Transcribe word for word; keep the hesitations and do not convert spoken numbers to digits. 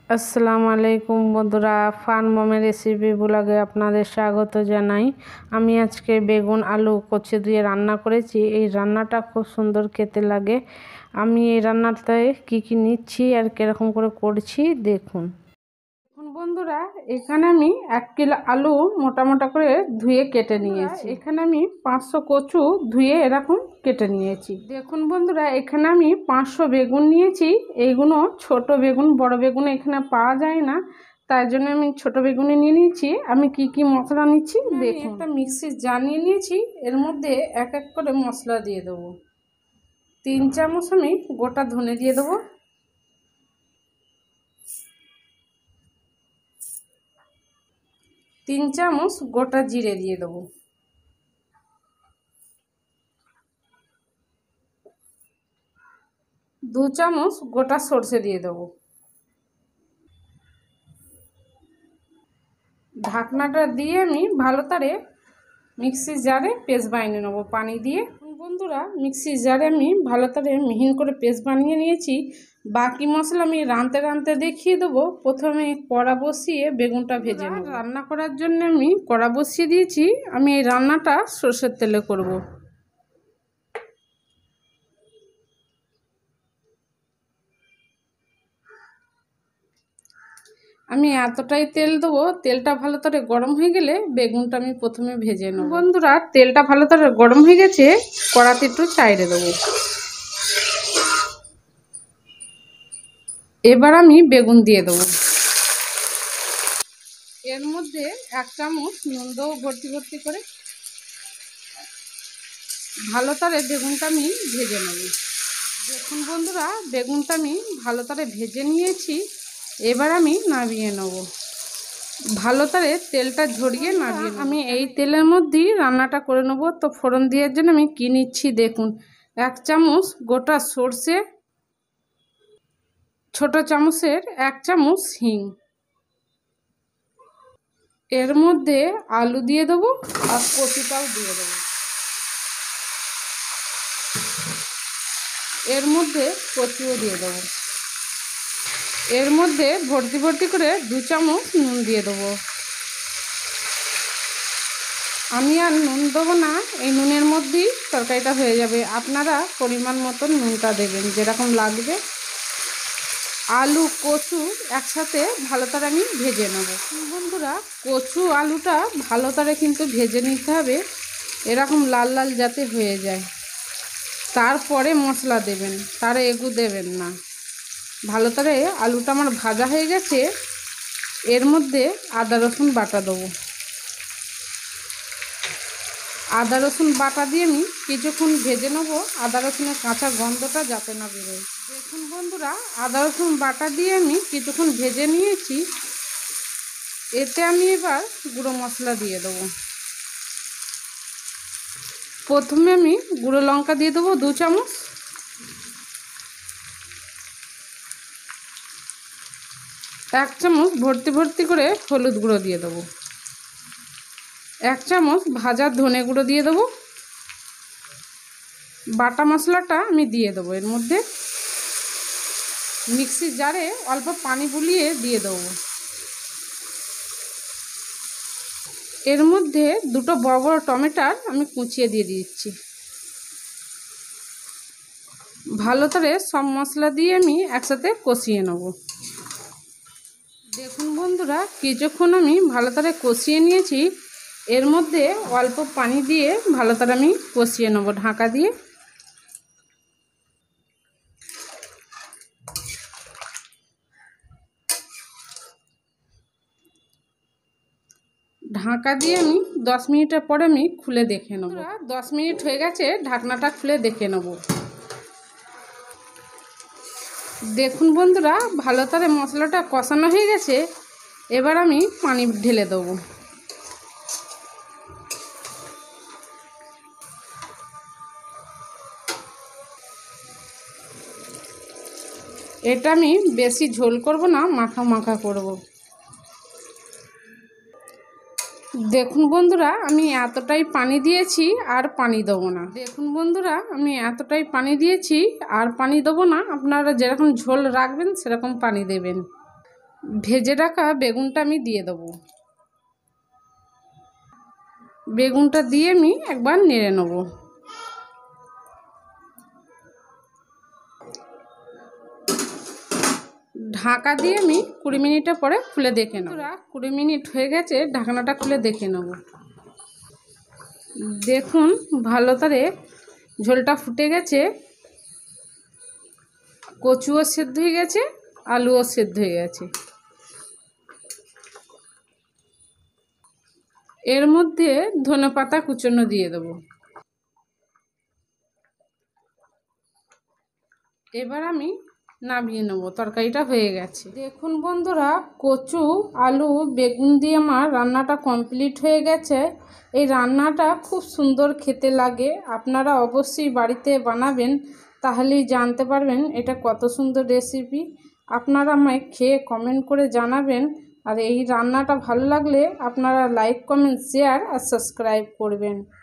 আসসালামু আলাইকুম বন্ধুরা, ফান মমের রেসিপি ব্লগে আপনাদের স্বাগত জানাই। আমি আজকে বেগুন আলু কচি দিয়ে রান্না করেছি। এই রান্নাটা খুব সুন্দর খেতে লাগে। আমি এই রান্নাতে কি কি নিচ্ছি আর কীরকম করে করছি দেখুন। এখন বন্ধুরা, এখানে আমি এক কিলো আলু মোটা মোটা করে ধুয়ে কেটে নিয়েছি। এখানে আমি পাঁচশো কচু ধুয়ে এরকম কেটে নিয়েছি। দেখুন বন্ধুরা, এখানে আমি পাঁচশো বেগুন নিয়েছি। এইগুলো ছোট বেগুন, বড় বেগুন এখানে পাওয়া যায় না, তাই জন্য আমি ছোট বেগুনে নিয়ে নিয়েছি। আমি কি কি মশলা নিচ্ছি দেখুন। একটা মিক্সির জার নিয়ে নিয়েছি, এর মধ্যে এক এক করে মশলা দিয়ে দেবো। তিন চামচ আমি গোটা ধনে দিয়ে দেবো, তিন চামচ গোটা জিরে দিয়ে দেবো, দু চামচ গোটা সর্ষে দিয়ে দেবো। ঢাকনাটা দিয়ে আমি ভালো করে মিক্সির জারে পেস্ট বানিয়ে নেবো পানি দিয়ে। বন্ধুরা, মিক্সির জারে আমি ভালো করে মিহিন করে পেস্ট বানিয়ে নিয়েছি। বাকি মশলা আমি রাঁধতে রাঁধতে দেখিয়ে দেবো। প্রথমে কড়া বসিয়ে বেগুনটা ভেজে নেব। রান্না করার জন্য আমি কড়া বসিয়ে দিয়েছি। আমি এই রান্নাটা সরষের তেলে করব। আমি এতটাই তেল দেবো, তেলটা ভালো করে গরম হয়ে গেলে বেগুনটা আমি প্রথমে ভেজে নেব। বন্ধুরা, তেলটা ভালো করে গরম হয়ে গেছে, কড়াতে একটু চাইড়ে দেবো। এবার আমি বেগুন দিয়ে দেবো। এর মধ্যে এক চামচ নুন দেবো ভর্তি ভর্তি করে। ভালো করে বেগুনটা আমি ভেজে নেব। দেখুন বন্ধুরা, বেগুনটা আমি ভালো করে ভেজে নিয়েছি। এবার আমি নামিয়ে নেব। ভালো করে তেলটা ঝরিয়ে নামিয়ে নেব। আমি এই তেলের মধ্যেই রান্নাটা করে নেব। তো ফোড়ন দেওয়ার জন্য আমি কী নিচ্ছি দেখুন। এক চামচ গোটা সর্ষে, ছোট চামচের এক চামচ হিং, এর মধ্যে আলু দিয়ে দেবো আর কচুটাও দিয়ে দেবো। এর মধ্যে কচুও দিয়ে দেবো। এর মধ্যে ভর্তি ভর্তি করে দু চামচ নুন দিয়ে দেবো। আমি আর নুন দেবো না, এই নুনের মধ্যেই তরকারিটা হয়ে যাবে। আপনারা পরিমাণ মতন নুনটা দেবেন যেরকম লাগবে। আলু কচু একসাথে ভালো করে আমি ভেজে নেব। বন্ধুরা, কচু আলুটা ভালো করে কিন্তু ভেজে নিতে হবে, এরকম লাল লাল যাতে হয়ে যায়। তারপরে মশলা দেবেন, তার এগু দেবেন না। ভালো করে আলুটা আমার ভাজা হয়ে গেছে। এর মধ্যে আদা রসুন বাটা দেবো। আদা রসুন বাটা দিয়ে আমি কিছুক্ষণ ভেজে নেবো, আদা রসুনের কাঁচা গন্ধটা যাতে না বেরোয়। দেখুন বন্ধুরা, আদা রসুন বাটা দিয়ে আমি কিছুক্ষণ ভেজে নিয়েছি। এতে আমি এবার গুঁড়ো মশলা দিয়ে দেবো। প্রথমে আমি গুঁড়ো লঙ্কা দিয়ে দেবো দু চামচ, এক চামচ ভর্তি ভর্তি করে হলুদ গুঁড়ো দিয়ে দেবো, এক চামচ ভাজা ধনে গুঁড়ো দিয়ে দেবো। বাটা মশলাটা আমি দিয়ে দেবো এর মধ্যে। মিক্সির জারে অল্প পানি বুলিয়ে দিয়ে দেবো। এর মধ্যে দুটো বড় বড় টমেটোর আমি কুচিয়ে দিয়ে দিচ্ছি। ভালো করে সব মশলা দিয়ে আমি একসাথে কষিয়ে নেব। দেখুন বন্ধুরা, কিছুক্ষণ আমি ভালো করে কষিয়ে নিয়েছি। এর মধ্যে অল্প পানি দিয়ে ভালো করে আমি কষিয়ে নেব ঢাকা দিয়ে। ঢাকা দিয়ে আমি দশ মিনিটের পরে আমি খুলে দেখে নেব। দশ মিনিট হয়ে গেছে, ঢাকনাটা খুলে দেখে নেব। দেখুন বন্ধুরা, ভালো করে মশলাটা কষানো হয়ে গেছে। এবার আমি পানি ঢেলে দেবো। এটা আমি বেশি ঝোল করব না, মাখা মাখা করব। দেখুন বন্ধুরা, আমি এতটাই পানি দিয়েছি, আর পানি দেবো না। দেখুন বন্ধুরা, আমি এতটাই পানি দিয়েছি, আর পানি দেবো না। আপনারা যেরকম ঝোল রাখবেন সেরকম পানি দেবেন। ভেজে রাখা বেগুনটা আমি দিয়ে দেবো। বেগুনটা দিয়ে আমি একবার নেড়ে নেব। ঢাকা দিয়ে আমি কুড়ি মিনিটের পরে খুলে দেখে নেব। কুড়ি মিনিট হয়ে গেছে, ঢাকনাটা খুলে দেখে নেব। দেখুন ভালো করে ঝোলটা ফুটে গেছে, কচুও সেদ্ধ হয়ে গেছে, আলুও সেদ্ধ হয়ে গেছে। এর মধ্যে ধনেপাতা কুচনো দিয়ে দেব। এবার আমি নামিয়ে নেব, তরকারিটা হয়ে গেছে। দেখুন বন্ধুরা, কচু আলু বেগুন দিয়ে আমার রান্নাটা কমপ্লিট হয়ে গেছে। এই রান্নাটা খুব সুন্দর খেতে লাগে, আপনারা অবশ্যই বাড়িতে বানাবেন, তাহলেই জানতে পারবেন এটা কত সুন্দর রেসিপি। আপনারা আমায় খেয়ে কমেন্ট করে জানাবেন। আর এই রান্নাটা ভালো লাগলে আপনারা লাইক কমেন্ট শেয়ার আর সাবস্ক্রাইব করবেন।